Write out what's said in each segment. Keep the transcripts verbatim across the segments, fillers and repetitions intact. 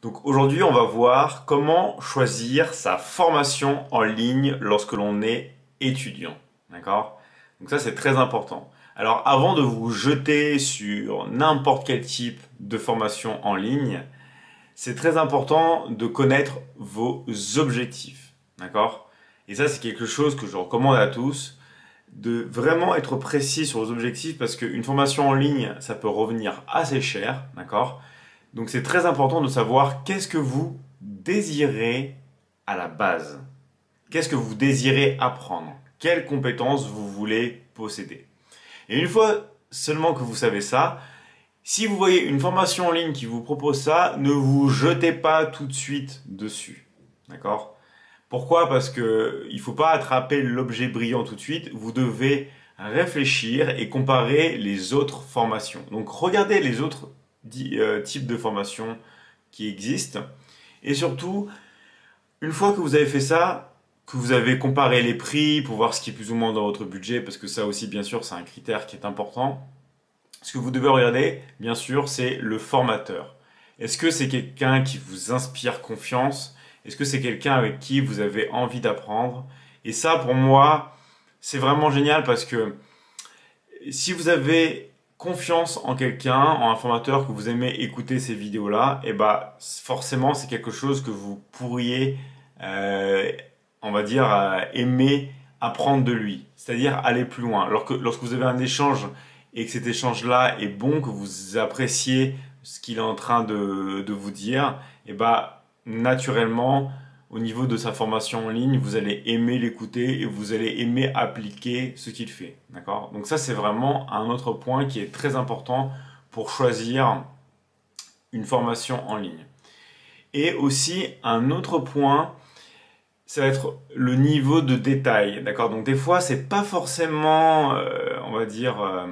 Donc aujourd'hui, on va voir comment choisir sa formation en ligne lorsque l'on est étudiant. D'accord? Donc ça, c'est très important. Alors avant de vous jeter sur n'importe quel type de formation en ligne, c'est très important de connaître vos objectifs. D'accord? Et ça, c'est quelque chose que je recommande à tous, de vraiment être précis sur vos objectifs parce qu'une formation en ligne, ça peut revenir assez cher. D'accord? Donc c'est très important de savoir qu'est-ce que vous désirez à la base. Qu'est-ce que vous désirez apprendre? Quelles compétences vous voulez posséder? Et une fois seulement que vous savez ça, si vous voyez une formation en ligne qui vous propose ça, ne vous jetez pas tout de suite dessus. D'accord? Pourquoi? Parce que il faut pas attraper l'objet brillant tout de suite. Vous devez réfléchir et comparer les autres formations. Donc regardez les autres euh, types de formations qui existent. Et surtout, une fois que vous avez fait ça, que vous avez comparé les prix pour voir ce qui est plus ou moins dans votre budget, parce que ça aussi, bien sûr, c'est un critère qui est important. Ce que vous devez regarder, bien sûr, c'est le formateur. Est-ce que c'est quelqu'un qui vous inspire confiance? Est-ce que c'est quelqu'un avec qui vous avez envie d'apprendre? Et ça, pour moi, c'est vraiment génial parce que si vous avez confiance en quelqu'un, en un formateur, que vous aimez écouter ces vidéos-là, et bah forcément, c'est quelque chose que vous pourriez, euh, on va dire, euh, aimer apprendre de lui. C'est-à-dire aller plus loin. Lorsque, lorsque vous avez un échange et que cet échange-là est bon, que vous appréciez ce qu'il est en train de, de vous dire, et bah naturellement, au niveau de sa formation en ligne, vous allez aimer l'écouter et vous allez aimer appliquer ce qu'il fait. D'accord? Donc ça, c'est vraiment un autre point qui est très important pour choisir une formation en ligne. Et aussi, un autre point, ça va être le niveau de détail. D'accord? Donc des fois, c'est pas forcément, euh, on va dire... Euh,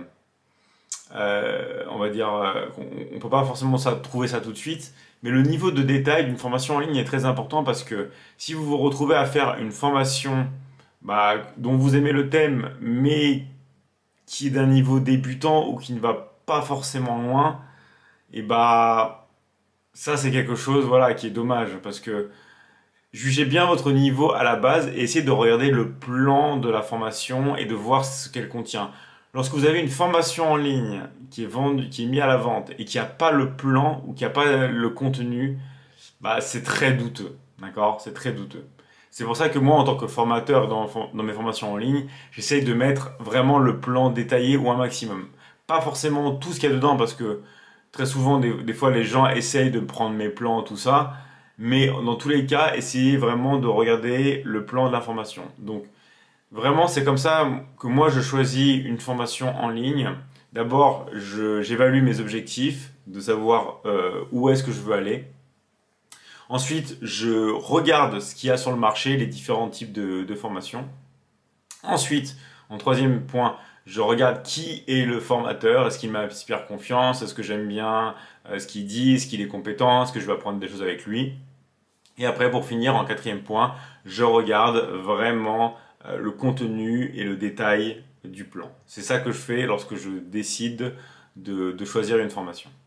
Euh, on va dire euh, on, on peut pas forcément ça, trouver ça tout de suite, mais le niveau de détail d'une formation en ligne est très important parce que si vous vous retrouvez à faire une formation bah, dont vous aimez le thème, mais qui est d'un niveau débutant ou qui ne va pas forcément loin, et bah ça c'est quelque chose voilà qui est dommage parce que jugez bien votre niveau à la base et essayez de regarder le plan de la formation et de voir ce qu'elle contient. Lorsque vous avez une formation en ligne qui est vendue, qui est mise à la vente et qui n'a pas le plan ou qui n'a pas le contenu, bah c'est très douteux, d'accord? C'est très douteux. C'est pour ça que moi, en tant que formateur dans, dans mes formations en ligne, j'essaye de mettre vraiment le plan détaillé ou un maximum. Pas forcément tout ce qu'il y a dedans parce que très souvent, des, des fois, les gens essayent de prendre mes plans, tout ça. Mais dans tous les cas, essayez vraiment de regarder le plan de la formation. Donc, vraiment, c'est comme ça que moi, je choisis une formation en ligne. D'abord, j'évalue mes objectifs, de savoir euh, où est-ce que je veux aller. Ensuite, je regarde ce qu'il y a sur le marché, les différents types de, de formations. Ensuite, en troisième point, je regarde qui est le formateur. Est-ce qu'il m'inspire confiance? Est-ce que j'aime bien euh, ce qu'il dit? Est-ce qu'il est compétent? Est-ce que je vais apprendre des choses avec lui? Et après, pour finir, en quatrième point, je regarde vraiment euh, le contenu et le détail du plan. C'est ça que je fais lorsque je décide de, de choisir une formation.